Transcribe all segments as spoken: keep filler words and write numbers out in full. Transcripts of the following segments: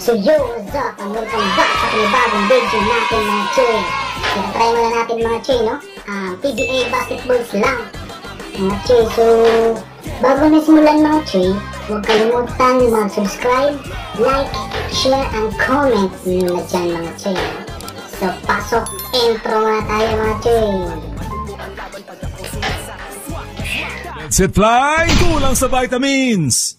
So yo, what's up? And welcome back sa panibagong video natin mga choy. So try muna natin mga choy, no? Um, P B A basketballs lang mga choy. So bago na simulan mga choy, huwag kalimutan mag-subscribe, like, share, and comment nyo na dyan mga choy. So pasok, intro muna tayo mga choy. Let's hit fly! Kulang sa vitamins!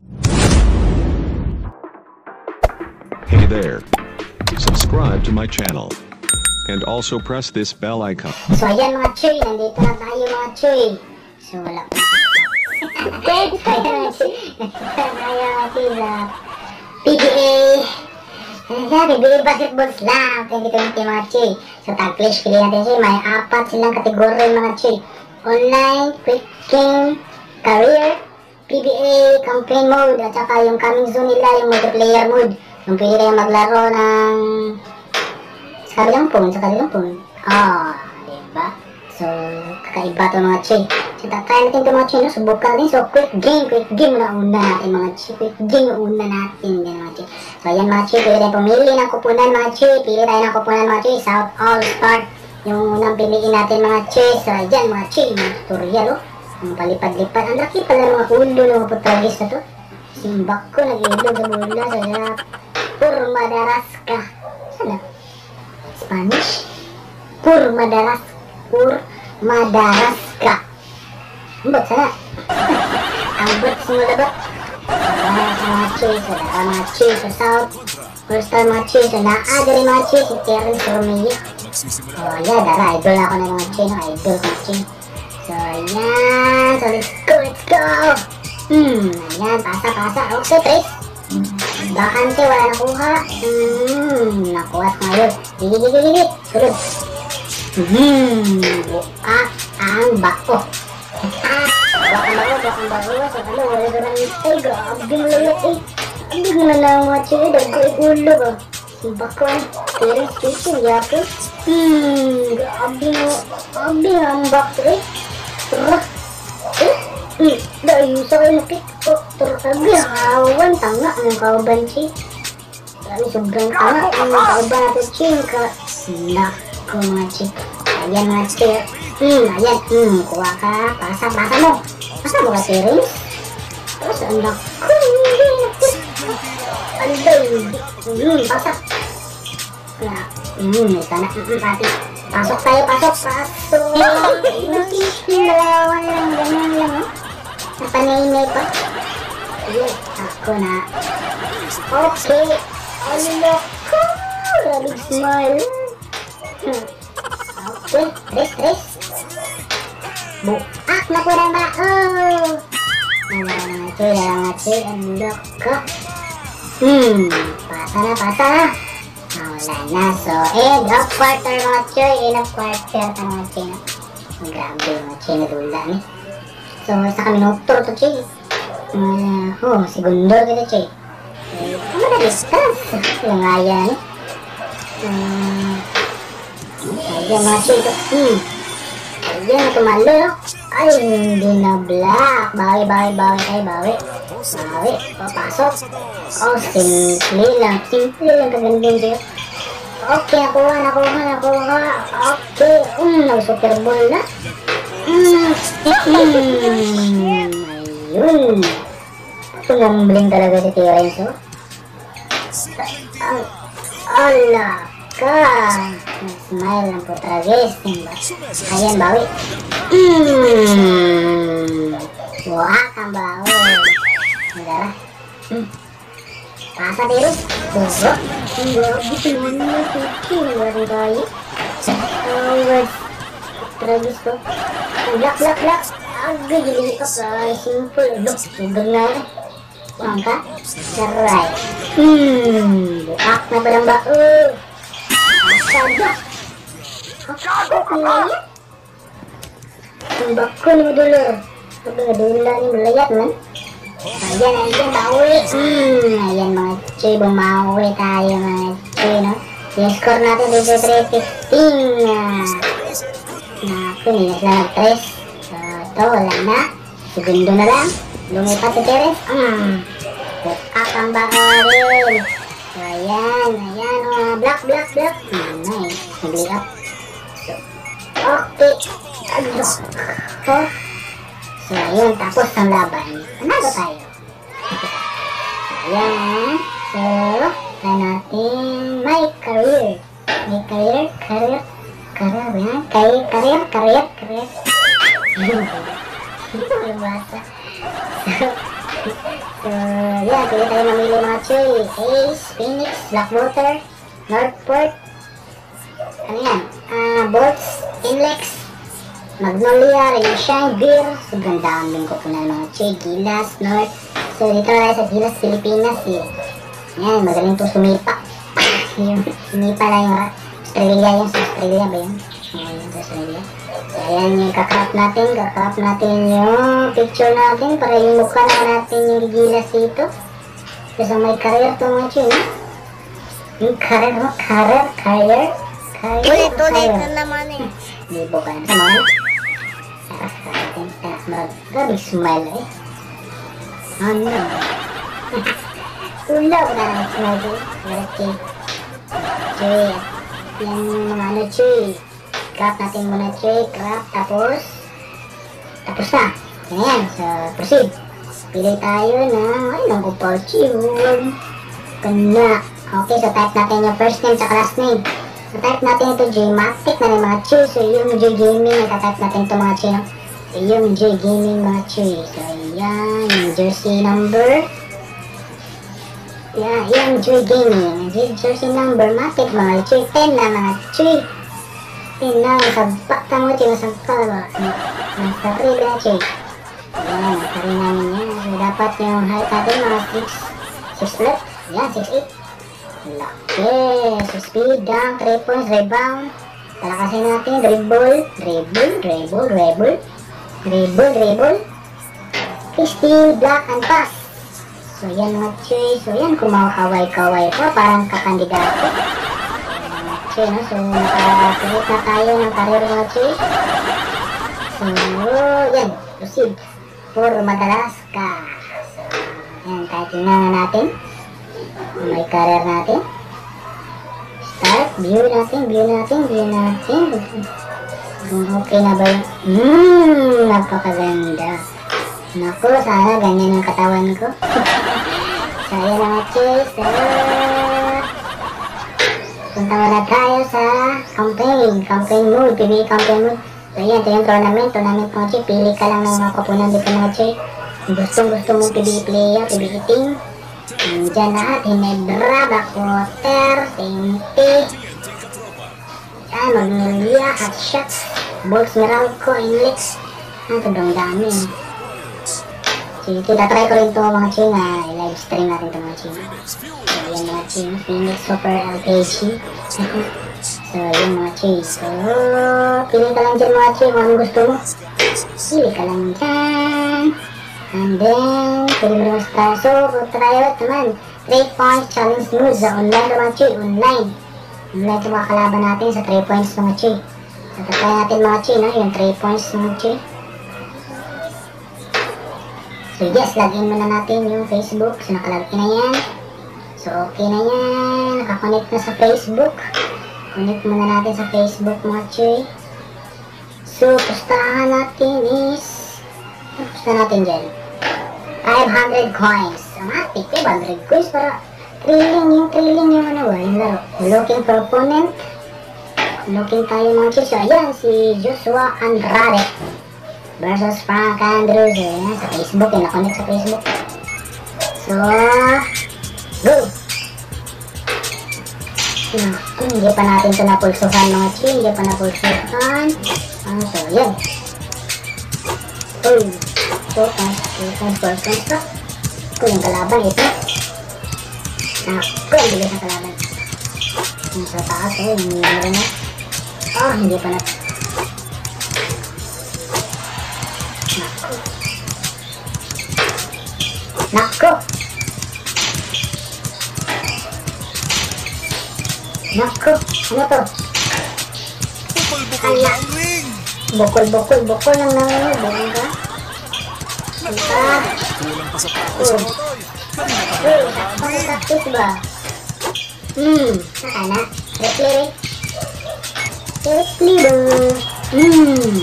Hey there. Subscribe to my channel. And also press this bell icon. So ayan mga choy, nandito na tayo mga choy. So wala pa. Ayan mga choy. Ayan mga choy sa P B A. Ayan, P B A basketballs lang. twenty twenty mga choy. So tag flash pili natin choy. May apat silang kategorya mga choy. Online, quick game, career, P B A campaign mode, at saka yung coming soon nila, yung multiplayer mode. Yung pwede kayong maglaro ng sa kabilang phone, sa kabilang phone. Ah, diba? So, kakaiba ito mga choy. So, try natin ito mga choy, no? Subukan natin. So, quick game, quick game na una natin mga choy. Quick game na una natin yan mga choy. So, ayan mga choy, pwede tayo pumili ng kupunan mga choy. Pili tayo ng kupunan mga choy. South All Start. Yung unang piliin natin mga choy. So, ayan mga choy, mga tutorial, oh. Ang palipad-lipad. Ang laki pala ng mga ulo ng mga putragis na to. Simbak ko, nag-ilog sa bola. Sa sarap. Pur Madaraska. Sana? Spanish? Pur Madaras. Pur Madaraska. Ambot sana? Ambot simula ba? Sa mga choy. Sa dara mga choy. Sa South. First time mga choy. Sa naada rin mga choy. Si Terence Romeo. Oh yeah, dara. Idol ako na mga choy. Idol mga choy. So ayan. So let's go. Let's go. Hmm. Ayan. Pasa, pasa. Okay, Trace. Bakante, wala nakuha. Hmm, nakuha ko ngayon. Gigi, gigi, gigi. Surod. Hmm, buak ang bako. Ah, buak ang bako, buak ang bako. Sa kalo, wala doon ang ay, grabe mo lalak eh. Hindi mo na lang mga chiyo, dago ay ulo ba. Bako ang parents station, yako. Hmm, grabe mo. Grabe ang bako eh. Tara. Eh. Hmm, dahil sa kayo nakit ko, tarabi, hawan, tanga ang kauban, chi. Dahil sobrang tanga ang kauban natin, chi. Naku, mga chi. Ayan, mga chi. Hmm, ayan, hmm, kuha ka, pasa, pasa mo. Pasa mo ka, Terence? Pasa, naku, hindi, naku. Alday, hmm, pasa. Hmm, may tana, hmm, pati. Pasok tayo, pasok, pasok. Dalawa lang, ganyan lang, oh. Napanay-nay pa. Ayun, ako na. Okay. Allah ko. Rabig smile. Hmm. Okay, tres, tres. Buak na po ng bao. Wala nga choy, wala nga choy. Allah ko. Hmm, pasa na, pasa na. Wala na. So, end of quarter mga choy. End of quarter ka mga choy. Grabe mga choy na dula ni. So, sa kami noktor to, Che. Uh, oh, segundor kita, Che. Eh, ano na distance? Yung ayan, eh. Uh, ayan, mga Che. Hmm. Ayan, tumalo, no? Ay, hindi na black. Bawi, bawi, bawi tayo, bawi. Bawi, papasok. Oh, simple lang. Simple lang, kagandang siya. Okay, nakuha, nakuha, nakuha. Okay. Um, nag-super ball na. Hmm, hmm, ayun. Tumambling talaga si Terence, oh. Ang, ala ka. Smile ng putragis. Ayan, bawi. Hmm, buhak ang bawi. Magara. Hmm. Pasa, Terence. Buho. Ang bawi. Tingnan mo, Tiki. Warin tayo. Oh, word. Putragis ko. Black, black, black. Agay, gili ka pa. Simple. Look, sugar na eh. Buang ka? Saray. Hmm, buak na ba lang ba? Oh. Asada. Ako ko na yan. Ang bako ni Madulor. Sabi nga, dula ni Malayat man. Ayan, ayan, bawi. Hmm, ayan mga choy, bumawi tayo mga choy, no? Yung score natin dito three fifteen. Naku, nilas lang nag-tres. So, ito, wala na. Segundo na lang. Lumipat si Terence. Hmm. Buak ang baka rin. So, ayan, ayan, uh, block, block, block. Hmm, nice. Nag-lay up. So, okay. Ano? So, so, ayun, tapos ang laban. Panalo tayo. Ayan. So, try natin my career. My career, career, career, yan. Career, career, career, career. Hindi ko mabasa. So, so, yan. Pili tayo mamili mga choy. Ace, Phoenix, Blackwater, Northport. Ano yan? Ah, Bolts, Inlex, Magnolia, Rain Shine, Beer. Sobrang daming ko po na mga choy. Gilas, North. So, dito tayo sa Gilas, Pilipinas eh. Yan, magaling to sumipa. Yung sumipa na yung Australia, yung sa Australia ba yun? Oo, yung sa Australia. So, ayan yung kakrap natin. Kakrap natin yung picture natin para yung mukha na natin yung Gilas dito. Kasi may career to mga choy, no? Yung career mo, career, career, career, Ulit-ulit na naman eh. Libo ka na sa mga. Sarap sa atin. Sarap. Grabe smile eh. Ano? Ulaw na lang smile eh. Okay. Choy. Yan yung mga ano choy. Craft natin muna choy. Craft. Tapos. Tapos na. Yan yan. So, proceed. Pili tayo ng. Ay, nang uparchiyon. Kana. Okay, so type natin yung first name sa last name. So type natin ito J-Matic na rin mga choy. So yung J-Gaming, natatype natin ito mga choy. No? So yung J-Gaming mga choy. So yan, yung jersey number. Yeah, yung J-Gaming. Jersey number, Matic mga choy. ten na mga choy. ten na, masagpa tamo choy. Masagpa ba? Nasa rin na choy. Yan, nasa rin namin yan. So dapat yung height natin mga six. six ulit. Yan, six eight. Laki. So speed, dunk, three points, rebound. Talakasin natin, dribble, dribble, dribble, dribble, dribble, dribble. Steal, block, and pass. So yan mga choy. So yan, kumakaway-kaway pa, parang kakandidato. Mga choy, no? So nakakahit na tayo ng karir mga choy. So yan, proceed. For Madalascar. So yan, kahit tingnan na natin. May career natin. Start. View natin. View natin. View natin. Okay na ba yun? Hmm. Napakaganda. Naku. Sana ganyan yung katawan ko. So, ayan na mga chase. Uh, punta na tayo sa campaign. Campaign mode. P B A campaign mode. So, ayan. Ito yung tournament. Tournament mga chase. Pili ka lang ng mga kupunan dito mga chase. Gustong gusto mong P B A player. P B A team. Diyan lahat, Hinebra, Blackwater, Tente, yan, Magnolia, Hotshots, Bolts, Meralco, Inlex. Ang sobrang dami. So, ito, tatry ko rin ito mga ching, na i-live stream natin ito mga ching. So, yan mga ching, Phoenix, Super L K G. So, yan mga ching. So, pili ka lang dyan mga ching, kung anong gusto mo. Pili ka lang dyan. And then, pwede mo naman start. So, try out naman. three points challenge mode sa online naman, Chi. Online. Online ito mga kalaban natin sa three points mga Chi. So, try natin mga Chi, no? Yung three points mga Chi. So, yes, login muna natin yung Facebook. So, nakalagin na yan. So, okay na yan. Nakakonect na sa Facebook. Connect muna natin sa Facebook mga Chi. So, pustahan natin is... Pustahan natin dyan. five hundred coins. Ang atik, five hundred coins para thrilling yung thrilling yung ano ba, yung laro. Looking for opponent. Looking tayo mga chis. So, ayan, si Joshua Andrade versus Frank Andrews. Ayan, sa Facebook. Yung na-connect sa Facebook. So, go! Naku, hindi pa natin ito napulsuhan mga chis. Hindi pa napulsuhan. Ano so, ayan. Uy! four points, three points, four points pa. Ito yung kalaban, ito. Naku, ang bilis ng kalaban. Yung sa taas, oh, yung nilaro na. Oh, hindi pa na. Naku. Naku. Naku, ano to? Bukol-bukol na ang ring! Bukol-bukol, bukol lang naman. Bukol ka. Ika. Kulang pa sa practice mo, Toy. Kanina ka Uy, ba sakto practice ba? Hmm, saka na. Replay, replay ba? Hmm.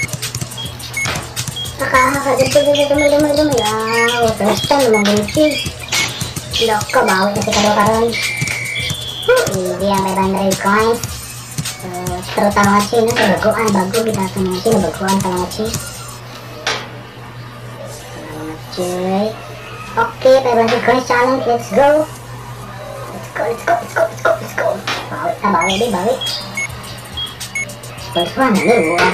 Saka, saka, dito, dito, dumay, dumay, dumay. Ah, first time naman ganito. Loko, bawit kasi karo-karon. Hindi ang five hundred coins. So, pero tama nga siya, no? So, baguan, bago, kita ito nga siya, baguan, tama nga siya. Tama nga siya. Okay, five hundred coins challenge, let's go. Let's go, let's go, let's go, let's go, let's go. Bawit, ah, bawit, di, bawit. First one, ano, ah.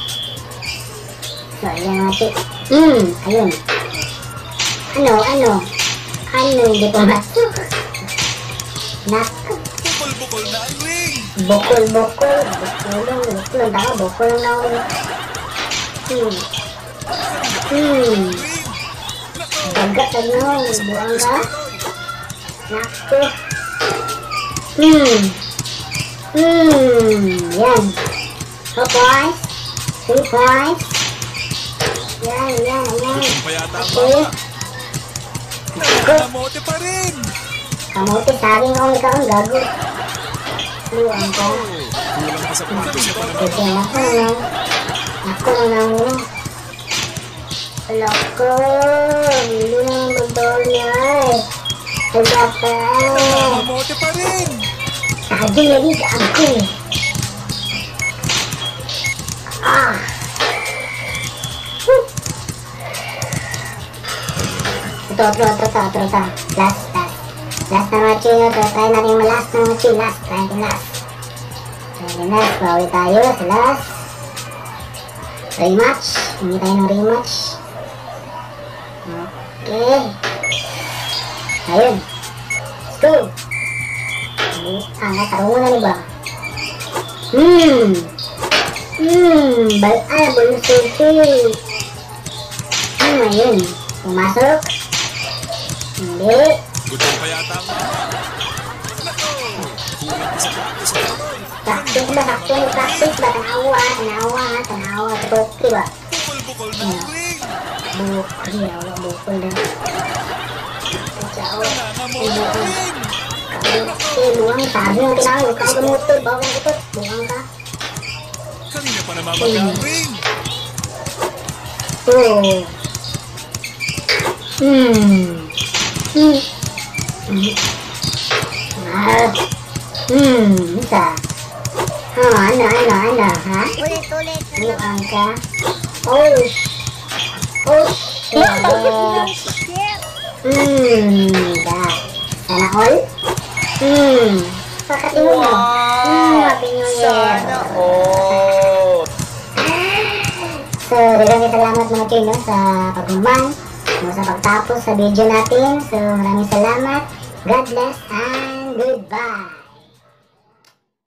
So, ayan nga siya. Hmm, ayun. Ano, ano? Ano, hindi pumasok? Naku. Bukol-bukol na ang ring. Bukol, bukol. Bukulong, bukulong. Tama, bukulong na ulit. Hmm. Hmm. Bagat na no. Buang ka. Naku. Hmm. Hmm. Yan. Two points. Three points. Yan, yan, yan. Pa yata ang Okay. mga kamote pa rin. Kamote, saging kong ikaw ang gago. Luang ka. Kulang pa sa puntos siya pa naman. Kasi ako na. Ako na lang mo. Loko. Hindi naman magdol niya eh. Kaya pa. Kamote pa rin. Saging lagi gago eh. Ah. Woo. Ito, ito, ito, ito, ito, ito. Last, last. Last na machi nyo. So, try natin yung last na machi. Last, try natin last. Try last. Bawi tayo sa last. Rematch. Hindi tayo ng rematch. Okay. Ayun. Let's go. Ah, natarungan na ba? Hmm. Hmm. Bal ah, bulsuti. Hmm, ayun. Pumasok. Hindi. Gutom pa yata ang mga. Nako. Kulang pa sa puntos siya. Practice ba? Practice, practice ba? Tanawa, tanawa, tanawa. Bukli ba? Bukol-bukol na ang ring. Bukli, wala bukol na. Ciao. Nangangamote pa rin. Eh, buwang sabi mo tinawag. Huwag ka gumutot. Bawang ang kutot. Buwang ka. Kanina pa namamaga ang ring. Oh. Hmm. Hmm. Hmm. Ah. Hmm. Isa. Oh, ano, ano, ano, ha? Ulit-ulit na lang. Buwang ka. Oh. Oh, shit. Shit! Hmm. Da. Sana all? Hmm. Pakatingin mo. Hmm. Happy New Year. all! So, maraming salamat mga chino sa pagmumang, sa pagtapos sa video natin. So, maraming salamat. God bless and goodbye.